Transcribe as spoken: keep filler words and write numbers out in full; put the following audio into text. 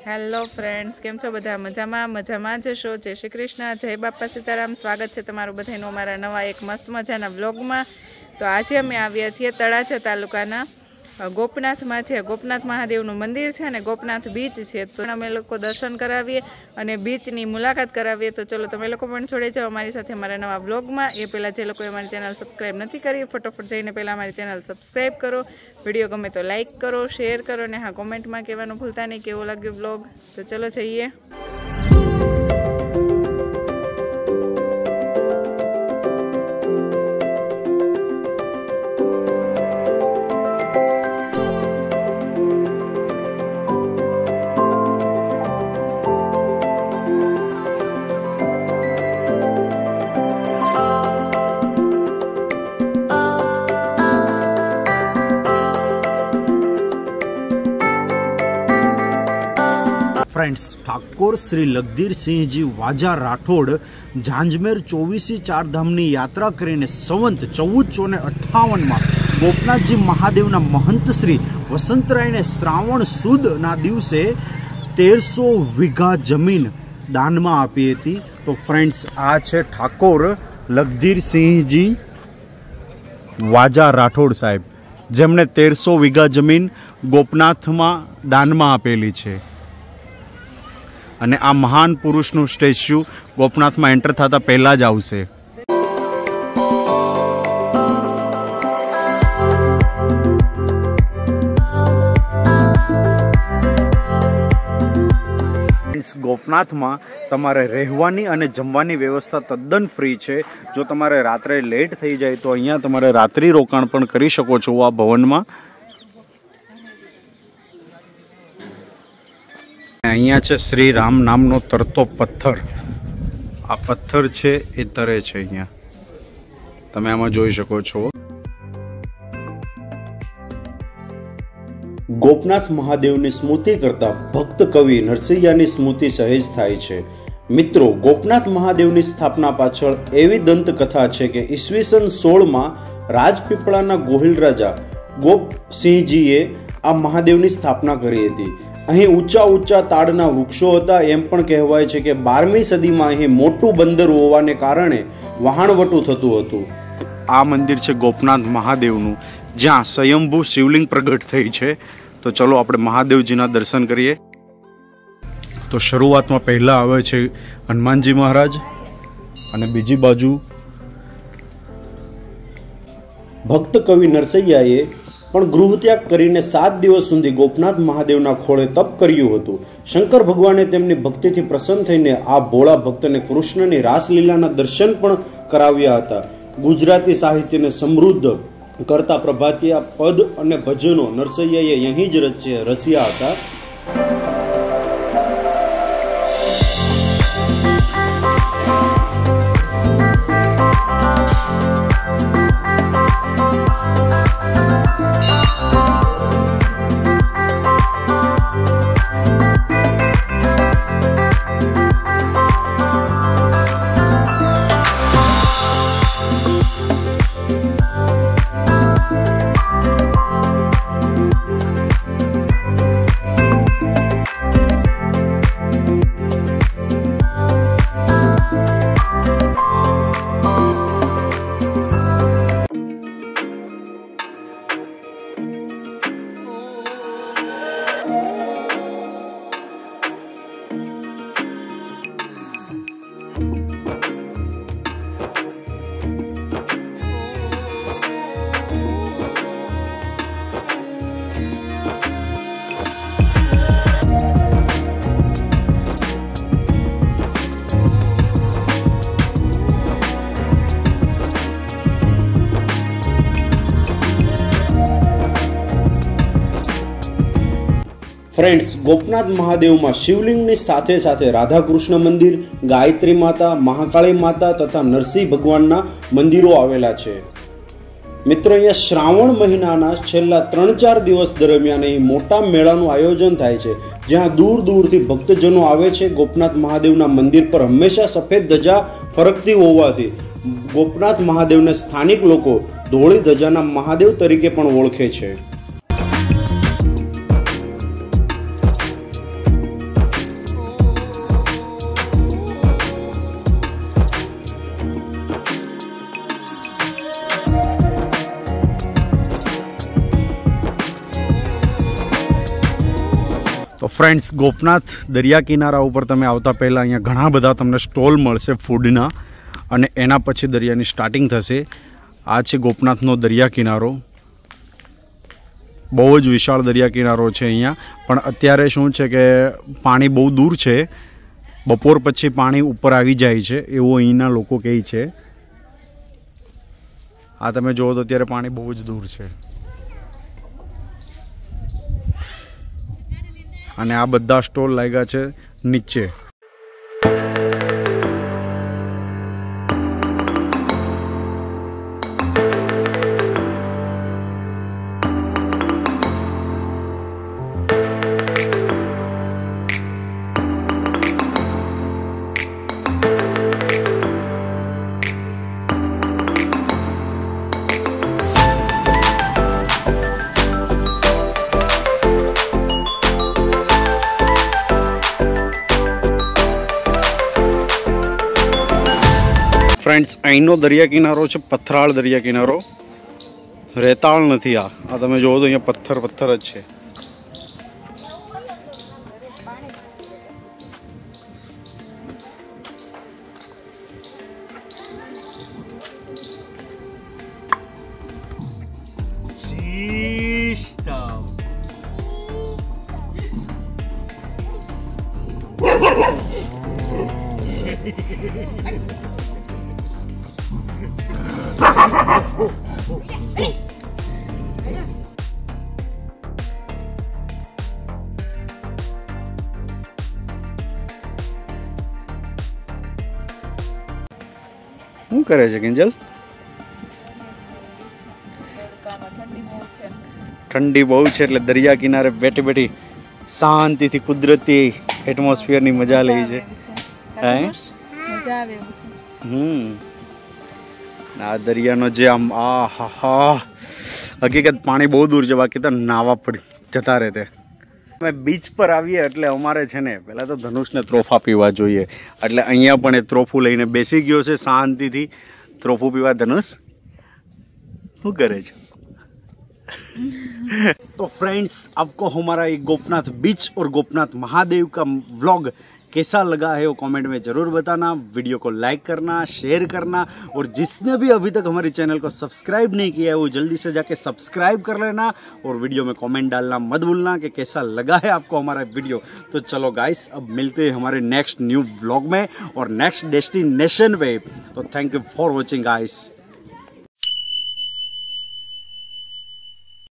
Hello friends, કેમ છો બધા? મજામાં મજામાં જશો. જય શ્રી કૃષ્ણ, જય બાપા સીતારામ. સ્વાગત છે તમારું બધાનું અમારા નવા એક મસ્ત મજાના બ્લોગમાં. તો આજે અમે આવ્યા છીએ તળાજા તાલુકાના ગોપનાથમાં. છે ગોપનાથ મહાદેવનું મંદિર છે અને ગોપનાથ બીચ છે. તો અમે લોકો દર્શન કરાવીએ અને બીચની મુલાકાત કરાવીએ. તો ચલો તમે લોકો પણ જોડે જાઓ અમારી સાથે અમારા નવા બ્લોગમાં. એ પહેલાં જે લોકોએ અમારી ચેનલ સબસ્ક્રાઈબ નથી કરી, ફટોફટ જઈને પહેલાં અમારી ચેનલ સબસ્ક્રાઈબ કરો. વિડીયો ગમે તો લાઈક કરો, શેર કરો અને હા કોમેન્ટમાં કહેવાનું ભૂલતા નહીં કેવો લાગ્યો બ્લોગ. તો ચલો જઈએ. फ्रेंड्स, ठाकुर श्री लखधीरसिंहजी वाजा राठौड़ झांझमेर चौवीसी चार धामनी यात्रा करीने संवंत चौदह सौ अठावन में गोपनाथजी महादेवना महंत श्री वसंतराय ने श्रावण सुद ना दिवसे तेरसो वीघा जमीन दान में आपी थी. तो फ्रेंड्स, आ छे ठाकुर लखधीरसिंहजी वाजा राठौड़ साहेब, जेमने तेरसो वीघा जमीन गोपनाथ में दान में आपेली है. અને આ મહાન પુરુષનું સ્ટેચ્યુ ગોપનાથમાં એન્ટર થતા પહેલા જ આવશે. ગોપનાથમાં તમારે રહેવાની અને જમવાની વ્યવસ્થા તદ્દન ફ્રી છે. જો તમારે રાત્રે લેટ થઈ જાય તો અહીંયા તમારે રાત્રિ રોકાણ પણ કરી શકો છો આ ભવનમાં. અહીંયા છે શ્રી રામ નામનો તરતો પથ્થર. આ પથ્થર છે એ તરે છે અહીંયા, તમે આમાં જોઈ શકો છો. ગોપનાથ મહાદેવની સ્મૃતિ કરતા ભક્ત કવિ નરસિંહયાની સ્મૃતિ સહેજ થાય છે. મિત્રો, ગોપનાથ મહાદેવની સ્થાપના પાછળ એવી દંતકથા છે કે ઈસવીસન સોળમાં રાજપીપળાના ગોહિલ રાજા ગોપસિંહજીએ આ મહાદેવની સ્થાપના કરી હતી. અહીં ઊંચા ઊંચા તાડના વૃક્ષો હતા. એમ પણ કહેવાય છે કે બારમી સદીમાં અહીં મોટું બંદર હોવાને કારણે વહાણવટું થતું હતું. આ મંદિર છે ગોપનાથ મહાદેવનું, જ્યાં સ્વયંભૂ શિવલિંગ પ્રગટ થઈ છે. તો ચલો આપણે મહાદેવજીના દર્શન કરીએ. તો શરૂઆતમાં પહેલા આવે છે હનુમાનજી મહારાજ અને બીજી બાજુ ભક્ત કવિ નરસૈયાએ પણ ગૃહત્યાગ કરીને સાત દિવસ સુધી ગોપનાથ મહાદેવના ખોળે તપ કર્યું હતું. શંકર ભગવાને તેમની ભક્તિથી પ્રસન્ન થઈને આ ભોળા ભક્તને કૃષ્ણની રાસલીલાના દર્શન પણ કરાવ્યા હતા. ગુજરાતી સાહિત્યને સમૃદ્ધ કરતા પ્રભાતિયા પદ અને ભજનો નરસૈયાએ અહીં જ રચ્યા હતા. ફ્રેન્ડ્સ, ગોપનાથ મહાદેવમાં શિવલિંગની સાથે સાથે રાધાકૃષ્ણ મંદિર, ગાયત્રી માતા, મહાકાળી માતા તથા નરસિંહ ભગવાનના મંદિરો આવેલા છે. મિત્રો, અહીંયા શ્રાવણ મહિનાના છેલ્લા ત્રણ ચાર દિવસ દરમિયાન અહીં મોટા મેળાનું આયોજન થાય છે, જ્યાં દૂર દૂરથી ભક્તજનો આવે છે. ગોપનાથ મહાદેવના મંદિર પર હંમેશા સફેદ ધજા ફરકતી હોવાથી ગોપનાથ મહાદેવને સ્થાનિક લોકો ધોળી ધજાના મહાદેવ તરીકે પણ ઓળખે છે. ફ્રેન્ડ્સ, ગોપનાથ દરિયા કિનારા ઉપર તમે આવતા પહેલાં અહીંયા ઘણા બધા તમને સ્ટોલ મળશે ફૂડના, અને એના પછી દરિયાની સ્ટાર્ટિંગ થશે. આ છે ગોપનાથનો દરિયા કિનારો. બહુ જ વિશાળ દરિયા કિનારો છે અહીંયા. પણ અત્યારે શું છે કે પાણી બહુ દૂર છે, બપોર પછી પાણી ઉપર આવી જાય છે એવું અહીંના લોકો કહે છે. આ તમે જુઓ તો અત્યારે પાણી બહુ જ દૂર છે. અને આ બધા સ્ટોલ લાગ્યા છે નીચે. ફ્રેન્ડ્સ, અહીંનો દરિયા કિનારો છે પથરાળ દરિયા કિનારો, રેતાળ નથી. આ આ તમે જોવો તો અહીંયા પથ્થર પથ્થર જ છે. શું કરે છે કિંજલ? ઠંડી બહુ છે એટલે દરિયા કિનારે બેઠી બેઠી શાંતિથી કુદરતી એટમોસ્ફિયરની મજા લે છે. હમ આ દરિયાનો જે આમ આ હા હા હકીકત પાણી બહુ દૂર છે, બાકી તો નાવા પડી જતા રહે. અમે બીચ પર આવીએ એટલે અમારે છે ને પહેલાં તો ધનુષને ત્રોફા પીવા જોઈએ, એટલે અહીંયા પણ એ ત્રોફું લઈને બેસી ગયો છે શાંતિથી ત્રોફું પીવા. ધનુષ શું કરે છે? तो फ्रेंड्स, आपको हमारा ये गोपनाथ बीच और गोपनाथ महादेव का व्लॉग कैसा लगा है वो कमेंट में ज़रूर बताना. वीडियो को लाइक करना, शेयर करना, और जिसने भी अभी तक हमारे चैनल को सब्सक्राइब नहीं किया है वो जल्दी से जाके सब्सक्राइब कर लेना, और वीडियो में कमेंट डालना मत भूलना कि कैसा लगा है आपको हमारा वीडियो. तो चलो गाइस, अब मिलते हैं हमारे नेक्स्ट न्यू व्लॉग में और नेक्स्ट डेस्टिनेशन पे. तो thank you for watching guys.